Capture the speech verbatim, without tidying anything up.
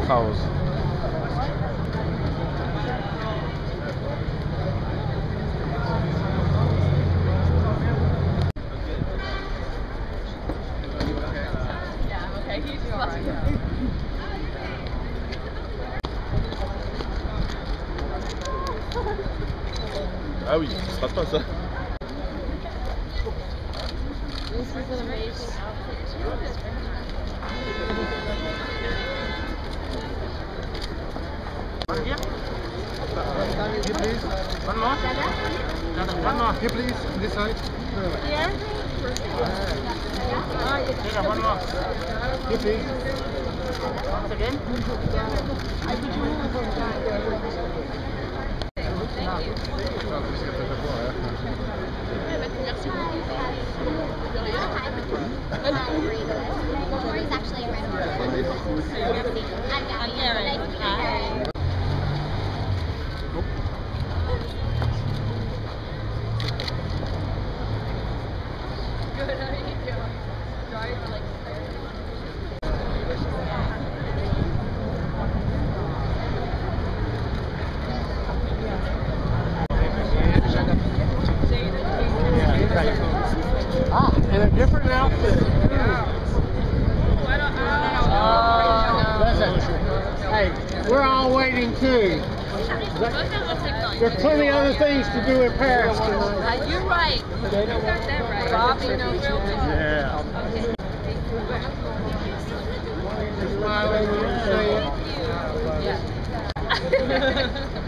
House. Ah oui, ce sera pas ça. This is an amazing outfit too. Here, please. One more. One more. Here, please. This side. Here? Here, one more. Here, please. Once again. Thank you. Merci beaucoup. Lori's actually a red I've got it. Good, how are you doing? Sorry for like Ah, in a different outfit. Oh, Listen, hey, we're all waiting too. There's plenty of other things to do in Paris tonight. Uh, you're right. You got that right. Bobby knows everything. Yeah. Okay. Smiling when you say it. Yeah.